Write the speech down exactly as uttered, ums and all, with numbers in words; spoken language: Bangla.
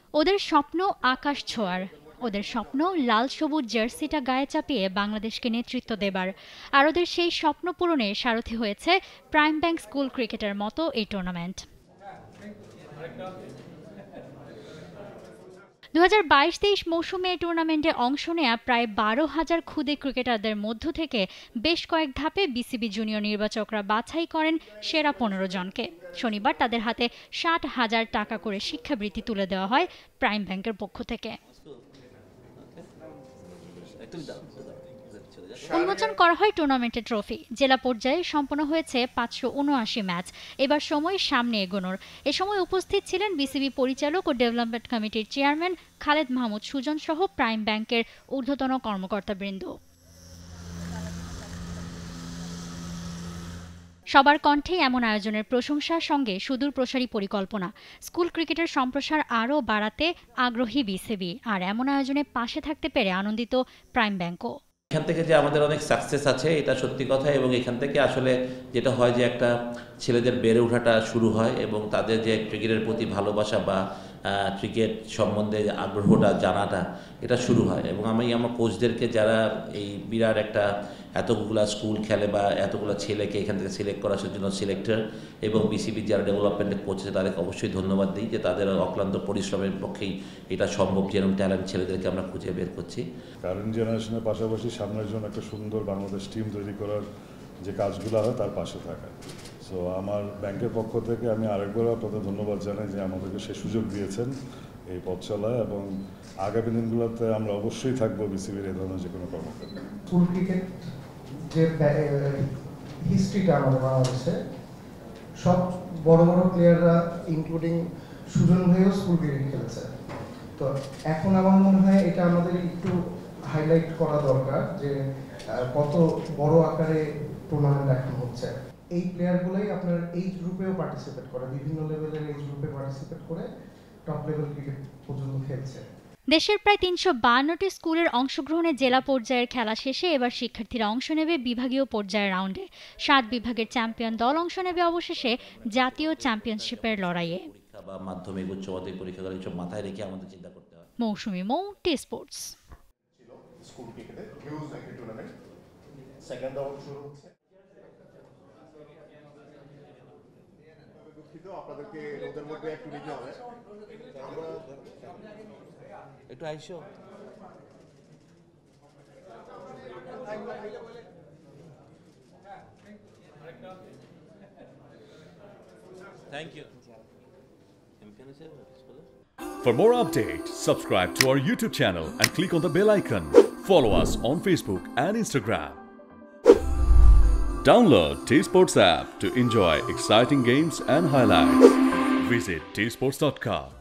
ওদের স্বপ্ন আকাশ ছোঁয়ার, ওদের স্বপ্ন লাল সবুজ জার্সিটা গায়ে চাপিয়ে বাংলাদেশকে নেতৃত্ব দেবার। আর ওদের সেই স্বপ্ন পূরণে সারথি হয়েছে প্রাইম ব্যাংক স্কুল ক্রিকেটের মতো এই টুর্নামেন্ট। দু হাজার বাইশ তেইশ মৌসুমে এই টুর্নামেন্টে অংশ নেয়া প্রায় বারো হাজার ক্ষুদে ক্রিকেটারদের মধ্য থেকে বেশ কয়েক ধাপে বিসিবি জুনিয়র নির্বাচকরা বাছাই করেন সেরা পনেরো জনকে। শনিবার তাদের হাতে ষাট হাজার টাকা করে শিক্ষাবৃত্তি তুলে দেওয়া হয় প্রাইম ব্যাংকের পক্ষ থেকে। উন্মোচন করা হয় টুর্নামেন্টের ট্রফি। জেলা পর্যায়ে সম্পন্ন হয়েছে পাঁচশো উনআশি ম্যাচ। এবার সময় সামনে এগোনোর। এ সময় উপস্থিত ছিলেন বিসিবি পরিচালক ও ডেভেলপমেন্ট কমিটির চেয়ারম্যান খালেদ মাহমুদ সুজন সহ প্রাইম ব্যাংকের ঊর্ধ্বতন কর্মকর্তাবৃন্দ। সবার কণ্ঠে এমন আয়োজনের প্রশংসার সঙ্গে সুদূর প্রসারী পরিকল্পনা। স্কুল ক্রিকেটের সম্প্রসার আরও বাড়াতে আগ্রহী বিসিবি, আর এমন আয়োজনে পাশে থাকতে পেরে আনন্দিত প্রাইম ব্যাংকও। এখান থেকে যে আমাদের অনেক সাকসেস আছে এটা সত্যি কথা, এবং এখান থেকে আসলে যেটা হয় যে একটা ছেলেদের বেড়ে ওঠাটা শুরু হয় এবং তাদের যে ক্রিকেটের প্রতি ভালোবাসা বা ক্রিকেট সম্বন্ধে আগ্রহটা জানাটা এটা শুরু হয়। এবং আমি আমার কোচদেরকে যারা এই বিরাট একটা এতগুলা স্কুল খেলে বা এতগুলো ছেলেকে এখান থেকে সিলেক্ট করার জন্য সিলেক্টর এবং বিসিবি যারা ডেভেলপমেন্টের কোচ আছে তাদেরকে অবশ্যই ধন্যবাদ দিই যে তাদের অক্লান্ত পরিশ্রমের পক্ষেই এটা সম্ভব, যেরকম ট্যালেন্ট ছেলেদেরকে আমরা খুঁজে বের করছি। কারেন্ট জেনারেশনের পাশাপাশি সামনের জন্য একটা সুন্দর বাংলাদেশ টিম তৈরি করার যে কাজগুলো হয় তার পাশে থাকা। সো আমার ব্যাংকের পক্ষ থেকে আমি আরেকবার আপনাদের ধন্যবাদ জানাই যে আমাদেরকে সে সুযোগ দিয়েছেন এই পথ চলায়, এবং আগামী দিনগুলোতে আমরা অবশ্যই থাকবো বিসিবির এই ধরনের যে কোনো কর্মকাণ্ড। স্কুল ক্রিকেট যে হিস্ট্রিটা আমাদের বাংলাদেশে সব বড় বড় প্লেয়াররা ইনক্লুডিং সুজন ভাইও স্কুল ক্রিকেট খেলেছে। তো এখন আমার মনে হয় এটা আমাদের একটু হাইলাইট করা দরকার যে কত বড় আকারে টুর্নামেন্ট এখন হচ্ছে। এই প্লেয়ারগুলোই আপনার এইজ গ্রুপেও পার্টিসিপেট করে, বিভিন্ন লেভেলের এইজ গ্রুপে পার্টিসিপেট করে টপ লেভেল ক্রিকেট পর্যন্ত খেলছে। দেশের প্রায় তিনশো বান্নটি স্কুলের অংশগ্রহণে জেলা পর্যায়ের খেলা শেষে এবার শিক্ষার্থীরা অংশ নেবে বিভাগীয় পর্যায়ের রাউন্ডে। সাত বিভাগের চ্যাম্পিয়ন দল অংশ নেবে অবশেষে জাতীয় চ্যাম্পিয়নশিপের লড়াইয়ে। মাধ্যমিক উচ্চ মাধ্যমিক পরীক্ষাগুলো সব মাথায় রেখে আমাদের চিন্তা করতে হয়। Mousumi Mou, T Sports. School ক্রিকেটে হিউজ একটা টুর্নামেন্ট সেকেন্ড রাউন্ড শুরু হচ্ছে। দুঃখিত, আপনাদেরকে ওদের মধ্যে একটু নিতে হবে। আমরা একটু আইসো। Thank you. For more updates, subscribe to our YouTube channel and click on the bell icon. Follow us on Facebook and Instagram. Download T Sports app to enjoy exciting games and highlights. Visit t sports dot com.